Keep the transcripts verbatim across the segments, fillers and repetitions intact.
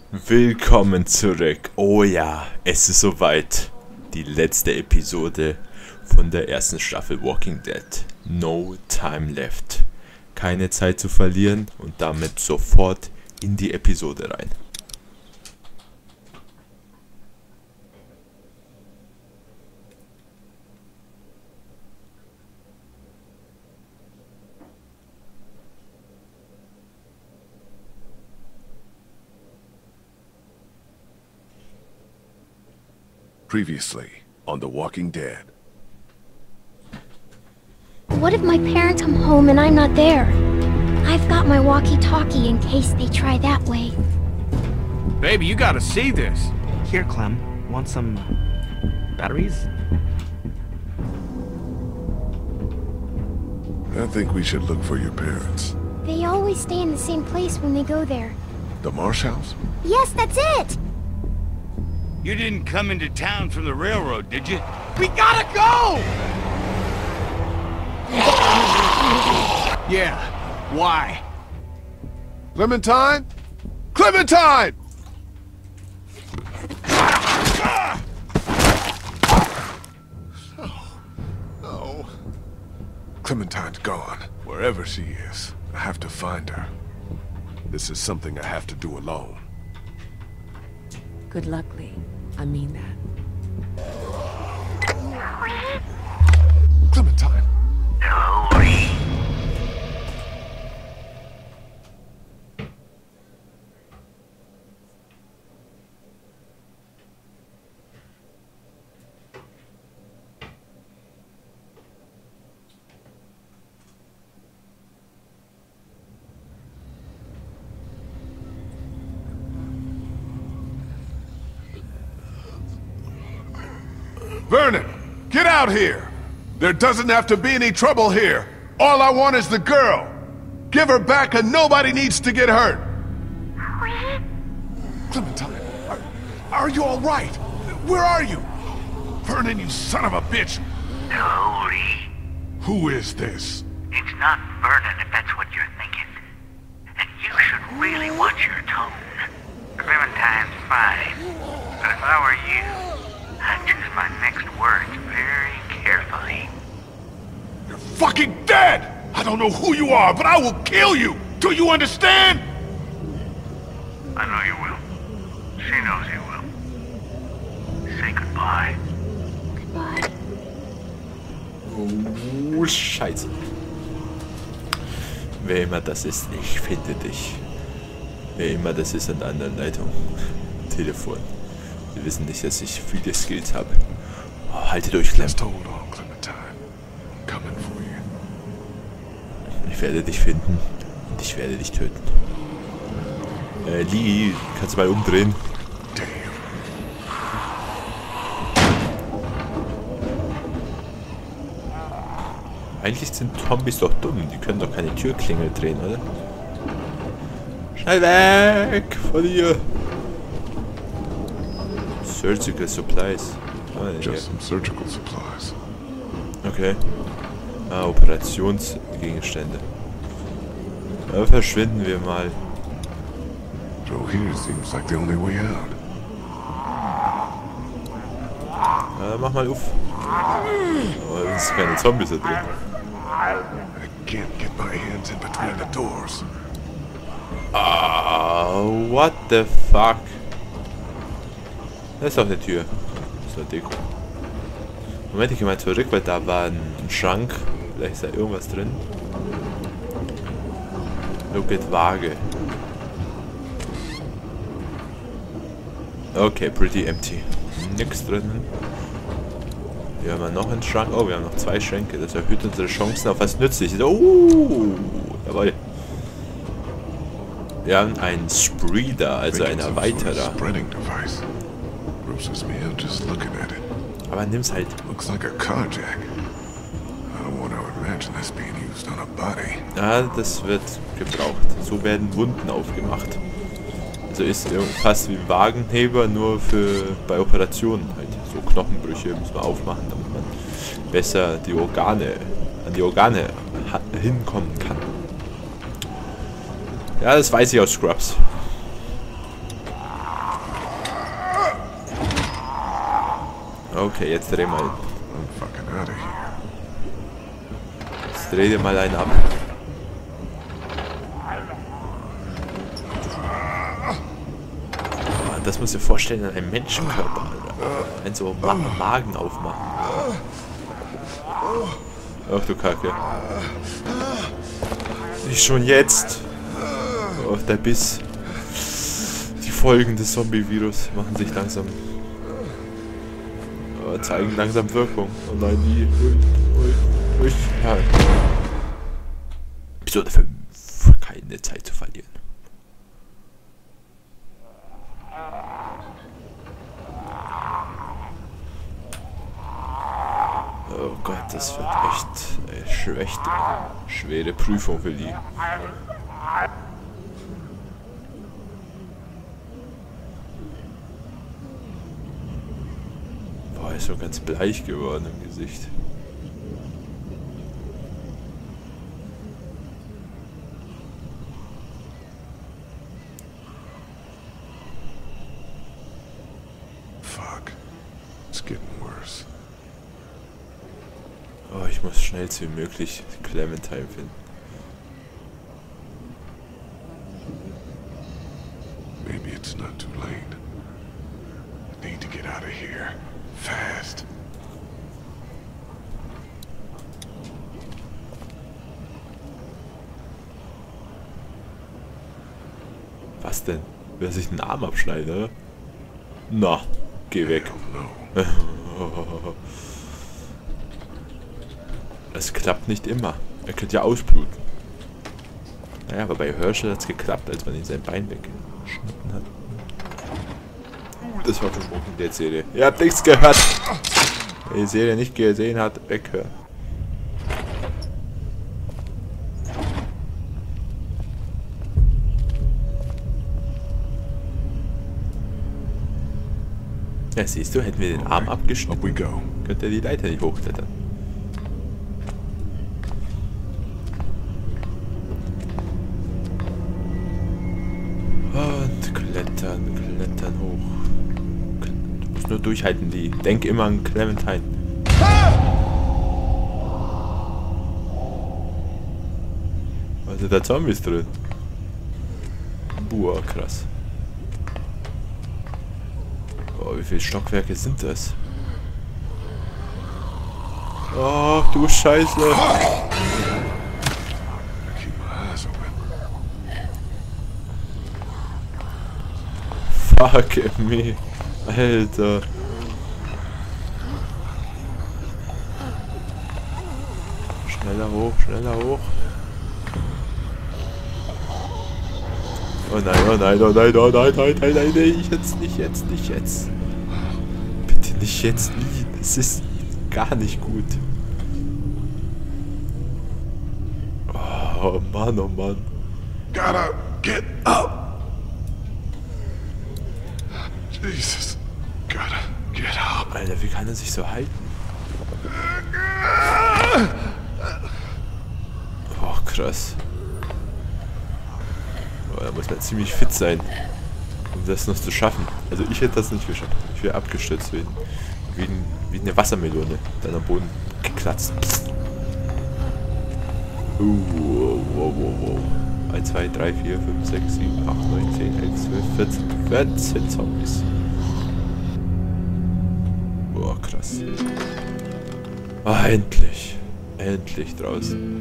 Willkommen zurück. Oh ja, es ist soweit. Die letzte Episode von der ersten Staffel Walking Dead. No time left. Keine Zeit zu verlieren und damit sofort in die Episode rein. Previously on The Walking Dead. What if my parents come home and I'm not there? I've got my walkie-talkie in case they try that way. Baby, you gotta see this. Here, Clem. Want some batteries? I think we should look for your parents. They always stay in the same place when they go there. The Marsh House? Yes, that's it! You didn't come into town from the railroad, did you? We gotta go! Yeah, why? Clementine? Clementine! Oh, no. Clementine's gone. Wherever she is, I have to find her. This is something I have to do alone. Good luck, Lee. I mean that. Clementine! Hello, Lee. Vernon, get out here! There doesn't have to be any trouble here. All I want is the girl. Give her back and nobody needs to get hurt. Clementine, are, are you all right? Where are you? Vernon, you son of a bitch! Hello, Lee. Who is this? It's not Vernon, if that's what you're thinking. And you should really watch your tone. Clementine's fine. But if I were you, I'd choose my next words very carefully. You're fucking dead! I don't know who you are, but I will kill you! Do you understand? I know you will. She knows you will. Say goodbye. Goodbye. Oh, Scheiße. Wer immer das ist, ich finde dich. Wer immer das ist an der anderen Leitung. Telefon. Sie wissen nicht, dass ich viele Skills habe. Oh, haltet euch, Clem. Just hold on, Clementine. I'm coming for you. Ich werde dich finden und ich werde dich töten. Äh, Lee, kannst du mal umdrehen? Damn. Eigentlich sind Zombies doch dumm. Die können doch keine Türklingel drehen, oder? Schnell weg von hier! Surgical Supplies. Ah, Just some surgical supplies. okay. Ah, Operationsgegenstände. Ja, verschwinden wir mal. So here seems like the only way out. Ah, mach mal auf. Oh, da sind keine Zombies da drin. I can't get my hands in between the doors. Ah, what the fuck? Da ist doch eine Tür. Das ist nur Deko. Moment, ich geh mal zurück, weil da war ein Schrank. Vielleicht ist da irgendwas drin. Look at Waage. Okay, pretty empty. Nix drin. Hier haben wir noch einen Schrank. Oh, wir haben noch zwei Schränke. Das erhöht unsere Chancen auf was Nützliches. Oh, jawohl. Wir haben einen Spreader, also einen Erweiterer. Aber nimm's halt. Looks like a carjack. I don't want to imagine this being used on a body. Ja, das wird gebraucht. So werden Wunden aufgemacht. Also ist fast wie ein Wagenheber, nur für bei Operationen halt. So Knochenbrüche muss man aufmachen, damit man besser die Organe, an die Organe hinkommen kann. Ja, das weiß ich aus Scrubs. Okay, jetzt dreh mal. I'm fucking out of here. Jetzt dreh dir mal einen ab. Oh, das musst du dir vorstellen in einem Menschenkörper, Alter. Ein so Ma Magen aufmachen. Ach du Kacke. Nicht schon jetzt. Oh, der Biss. Die Folgen des Zombie-Virus machen sich langsam... Oh, zeigen langsam Wirkung. Oh nein, die... Ui, ui, ui. Ja. Episode fünf. Keine Zeit zu verlieren. Oh Gott, das wird echt eine schlechte, schwere Prüfung für die. Boah, ist so ganz bleich geworden im Gesicht. Fuck. It's getting worse. Oh, ich muss schnellst wie möglich Clementine finden. Maybe it's not too late. I need to get out of here. Fast. Was denn? Wer sich den Arm abschneidet, oder? Na, geh weg. No. Es klappt nicht immer. Er könnte ja ausbluten. Naja, aber bei Herschel hat es geklappt, als man ihm sein Bein weggeschnitten hat. Das war versprochen in der Serie. Ihr habt nichts gehört. Wer die Serie nicht gesehen hat, weghören. Ja, siehst du, hätten wir den Arm Up we abgeschnitten, go. könnte er die Leiter nicht hochklettern. Und klettern, klettern hoch. Du musst nur durchhalten, die. Denk immer an Clementine. Was sind da Zombies drin? Boah, krass. Oh, wie viele Stockwerke sind das? Oh, du Scheiße. Keep my eyes open. Fuck me. Alter. Schneller hoch, schneller hoch. Oh nein, oh nein, oh nein, oh nein, nein, nein, nein, nein, jetzt nicht, jetzt nicht, jetzt. Bitte nicht jetzt, nie. Das ist gar nicht gut. Oh Mann, oh Mann. Gotta get up. Jesus. Gotta get up. Alter, wie kann er sich so halten? Oh, krass. Oh, da muss man ziemlich fit sein, um das noch zu schaffen. Also ich hätte das nicht geschafft. Ich wäre abgestürzt wie, wie, ein, wie eine Wassermelone, dann am Boden geklatzt. Uh, wow, wow, wow, wow. eins, zwei, drei, vier, fünf, sechs, sieben, acht, neun, zehn, elf, zwölf, vierzehn, vierzehn Zombies. Boah, krass. Ah, endlich. Endlich draußen.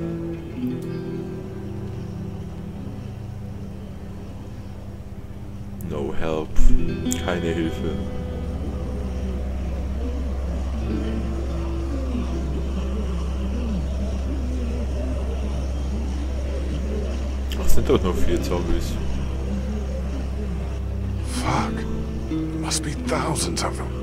No help. Keine Hilfe. Ach, sind doch nur vier Zombies. Fuck. Must be thousands of them.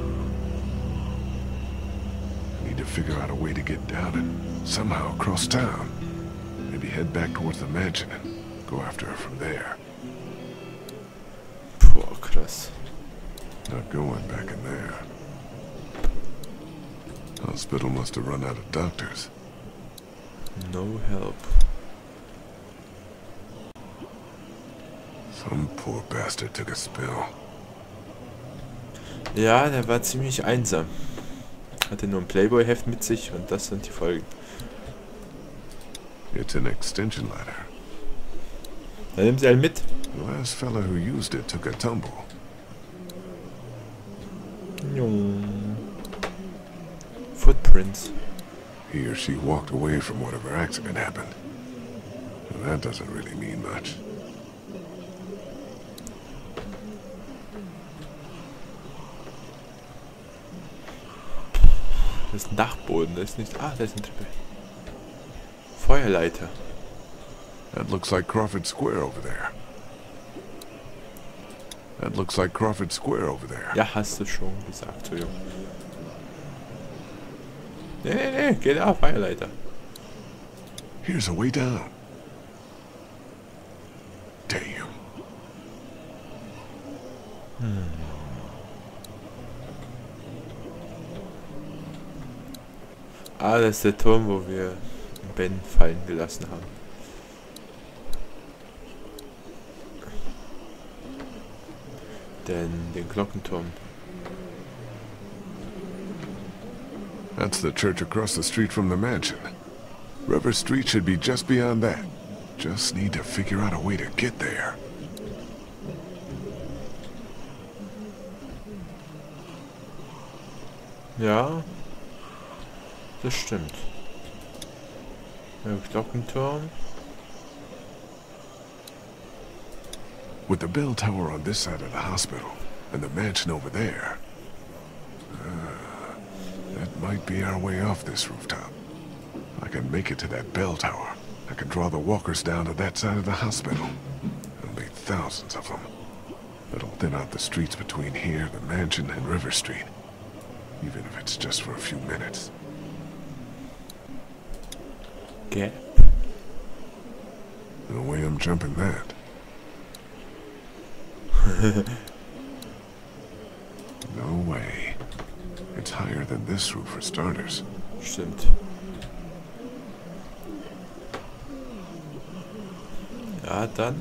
I need to figure out a way to get down and somehow across town. Maybe head back towards the mansion and go after her from there. Boah, krass. Not going back in there. Hospital must have run out of doctors. No help. Some poor bastard took a spill. Ja, der war ziemlich einsam. Hatte nur ein Playboy-Heft mit sich und das sind die Folgen. It's an extension ladder. Dann nimm sie halt mit. The last fella who used it took a tumble. Footprints. He or she walked away from whatever accident happened. Well, that doesn't really mean much. Das ist ein Dachboden, das ist nicht... Ah, da ist eine Treppe. Feuerleiter. That looks like Crawford Square over there. That looks like Crawford Square over there. Ja, hast du schon gesagt, so jung. Nee, nee, nee, geh da, Feuerleiter. Here's a way down. Damn. Hm. Ah, das ist der Turm, wo wir Ben fallen gelassen haben. Den, den Glockenturm. That's the church across the street from the mansion. River Street should be just beyond that. Just need to figure out a way to get there. Ja, das stimmt. Der Glockenturm. With the bell tower on this side of the hospital, and the mansion over there. Uh, that might be our way off this rooftop. I can make it to that bell tower. I can draw the walkers down to that side of the hospital. There'll be thousands of them. It'll thin out the streets between here, the mansion, and River Street. Even if it's just for a few minutes. Gap. No way I'm jumping that. No way. It's higher than this roof for starters. Stimmt. Ja, dann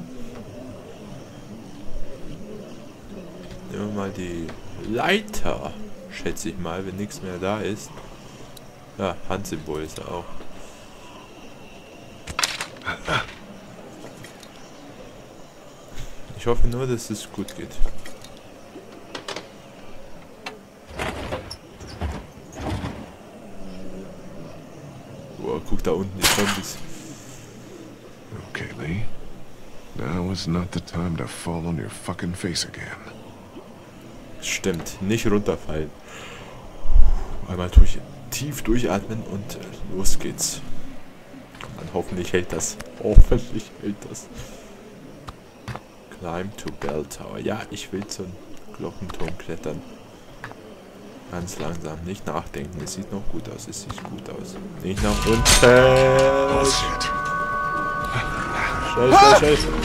nehmen wir mal die Leiter, schätze ich mal, wenn nichts mehr da ist. Ja, Handsymbol ist er auch. Ich hoffe nur, dass es gut geht. Boah, guck da unten, die Zombies. Okay, Lee. Now is not the time to fall on your fucking face again. Stimmt, nicht runterfallen. Einmal durch, tief durchatmen und los geht's. Und dann hoffentlich hält das. Hoffentlich hält das. Climb to Bell Tower. Ja, ich will zum Glockenturm klettern. Ganz langsam, nicht nachdenken. Es sieht noch gut aus, es sieht gut aus. Nicht nach unten. Oh shit. Schnell, schnell, schnell.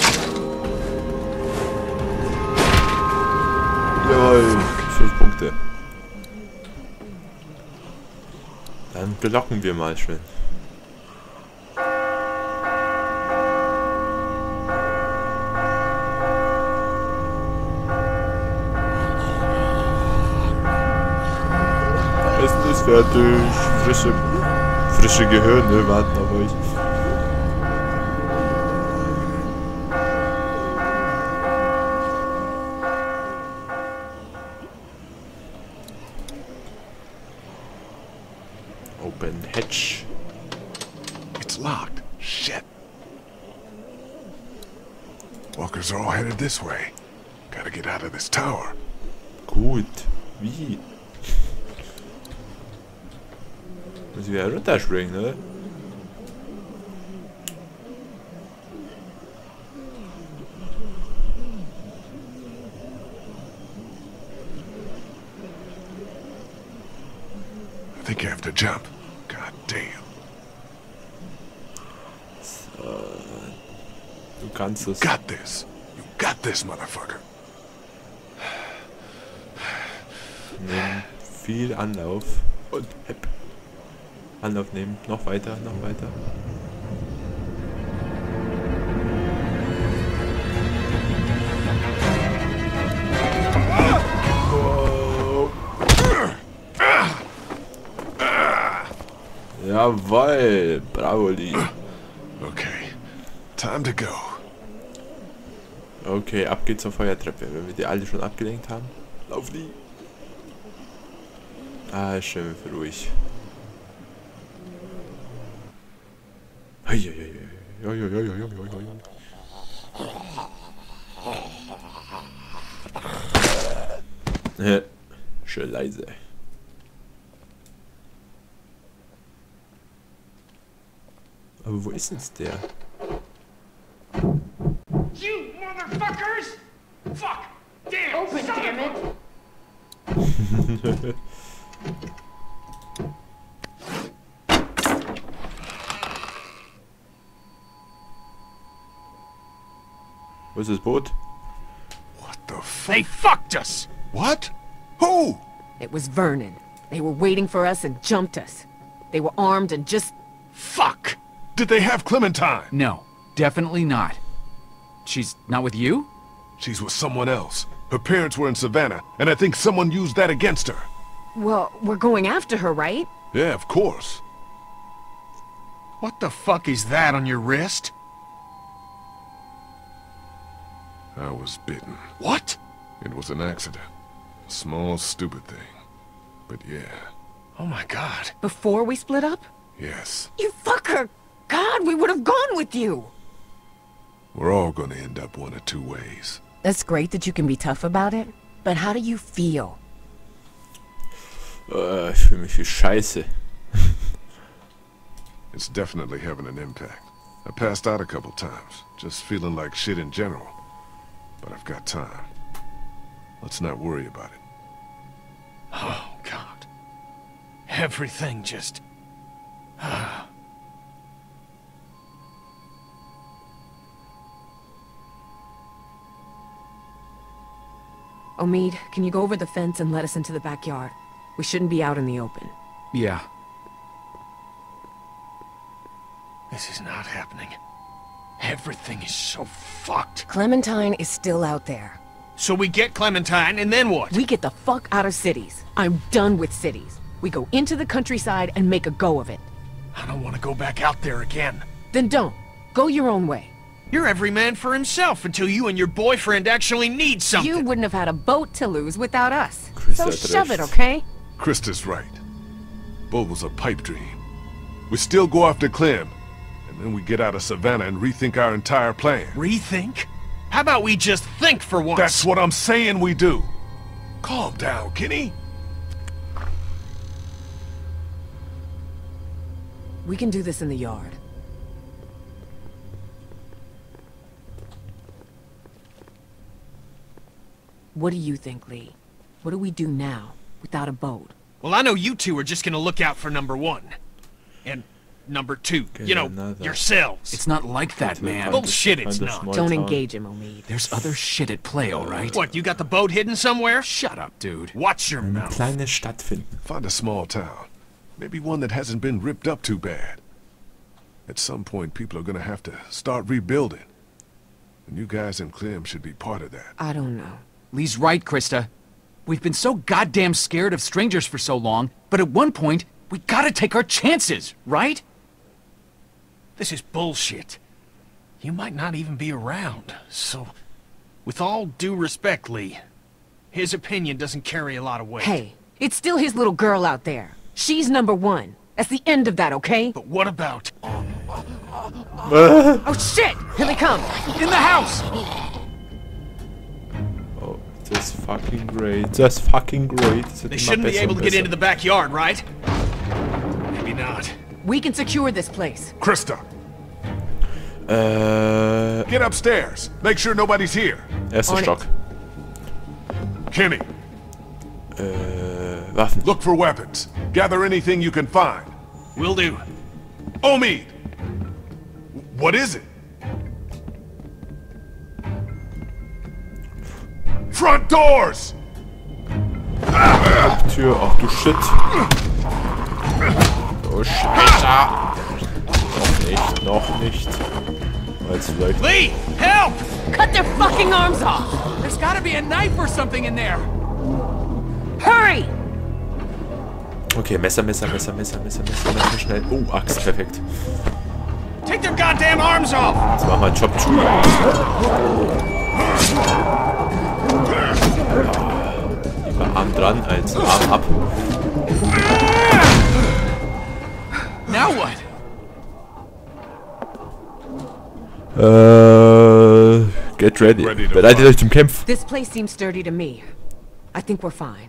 Jawohl, fünf Punkte. Dann blocken wir mal schön. Essen ist fertig. Frische, frische Gehirne warten auf euch. Open hatch. It's locked. Shit. Walkers are all headed this way. Gotta get out of this tower. Gut. Wie? Müssen wir runterspringen, ne? I think you have to jump. God damn. So. Du kannst es. Got this. You got this, motherfucker. Nehmen viel Anlauf. Und hepp. Anlauf nehmen. Noch weiter, noch weiter. Wow. Jawoll, bravo, Lee. Okay, time to go. Okay, ab geht's zur Feuertreppe, wenn wir die alle schon abgelenkt haben. Lauf, Lee. Ah, schön ruhig. Ja, schön leise. Aber wo ist jetzt der? You motherfuckers! Fuck! Damn! Open, damn it! Wo ist das Boot? What the fuck? They fucked us! What? Who? It was Vernon. They were waiting for us and jumped us. They were armed and just... Fuck! Did they have Clementine? No, definitely not. She's not with you? She's with someone else. Her parents were in Savannah, and I think someone used that against her. Well, we're going after her, right? Yeah, of course. What the fuck is that on your wrist? I was bitten. What? It was an accident. A small, stupid thing. But yeah, Oh my god. Before we split up? yes. You fucker! God, we would have gone with you! We're all gonna end up one of two ways. That's great that you can be tough about it, but how do you feel? Uh, ich fühle mich wie Scheiße. It's definitely having an impact. I passed out a couple times, just feeling like shit in general. But I've got time. Let's not worry about it. Oh god. Everything just... Omid, can you go over the fence and let us into the backyard? We shouldn't be out in the open. Yeah. This is not happening. Everything is so fucked. Clementine is still out there. So we get Clementine, and then what? We get the fuck out of cities. I'm done with cities. We go into the countryside and make a go of it. I don't want to go back out there again. Then don't. Go your own way. You're every man for himself until you and your boyfriend actually need something. You wouldn't have had a boat to lose without us. Chris So hat shove it, recht. okay? Krista's right. Bull was a pipe dream. We still go after Clem, and then we get out of Savannah and rethink our entire plan. Rethink? How about we just think for once? That's what I'm saying we do. Calm down, Kenny. We can do this in the yard. What do you think, Lee? What do we do now, without a boat? Well, I know you two are just gonna look out for number one. And number two, you know, another. yourselves. It's not like that, man. Bullshit, it's Find a not. small Don't town. engage him, Omid. There's other shit at play, alright? What, you got the boat hidden somewhere? Shut up, dude. Watch your Eine mouth. kleine Stadt finden. Find a small town. Maybe one that hasn't been ripped up too bad. At some point, people are gonna have to start rebuilding. And you guys and Clem should be part of that. I don't know. Lee's right, Krista. We've been so goddamn scared of strangers for so long, but at one point, we gotta take our chances, right? This is bullshit. You might not even be around, so... With all due respect, Lee, his opinion doesn't carry a lot of weight. Hey, it's still his little girl out there. She's number one. That's the end of that, okay? But what about... Oh shit! Here they come! In the house! Oh, das ist fucking great. Das ist fucking great. Das wird They immer shouldn't be besser able und to get besser. into the backyard, right? Maybe not. We can secure this place. Krista, Äh, get upstairs. Make sure nobody's here. erster On it. Stock. Kenny, Äh, Waffen. look for weapons. Gather anything you can find. Will do. Omid! What is it? Front doors! Tür. Ach du Shit. Oh Scheiße. Noch nicht, noch nicht. Jetzt vielleicht. Lee, help! Cut their fucking arms off! There's gotta be a knife or something in there! Hurry! Okay, Messer, Messer, Messer, Messer, Messer, Messer, Messer, schnell. Oh, Axt, perfekt. Take their goddamn arms off! Jetzt machen wir einen Chop-Chop. Lieber Arm dran als Arm ab. Now what? Äh, get ready. Ready to Bereitet fight. euch zum Kampf. This place seems sturdy to me. I think we're fine.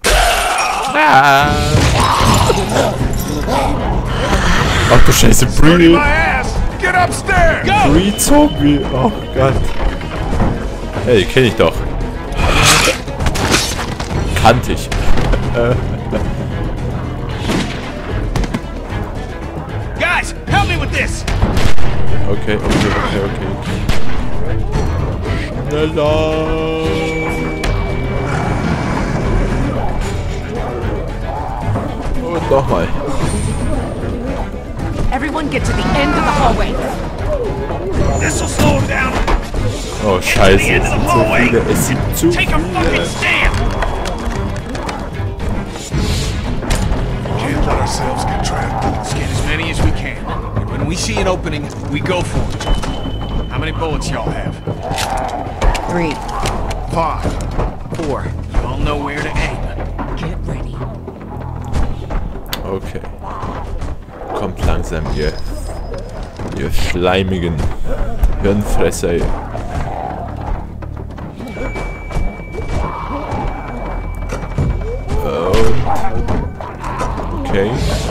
Ach du Scheiße, Bree. My ass! Get upstairs! Go! Bree Zombie. Oh Gott. Hey, kenn ich doch. Kannte ich. Guys, help me with this! Okay, okay, okay, okay, okay. Schneller. Und nochmal. Everyone get to the end of the hallway. This'll slow him down. Oh Scheiße, es sind so viele, es sind zu Take a fucking viele. stand! Can't let ourselves get trapped. Let's get as many as we can. And when we see an opening, we go for it. How many bullets y'all have? Three, Five. four. You all know where to aim. Get ready. Okay. Kommt langsam, ihr, ihr schleimigen Hirnfresser. Und okay.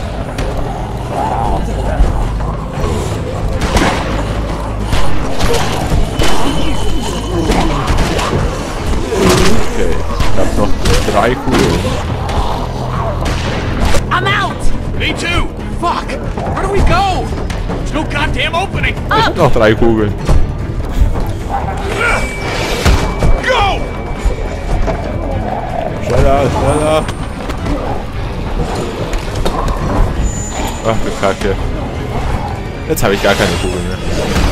Okay, ich hab noch drei Kugeln. I'm out! Me too! Fuck! Where do we go? There's no goddamn opening! Ich hab noch drei Kugeln. Go! Schneller, schneller. Ach du Kacke. Jetzt habe ich gar keine Kugeln mehr.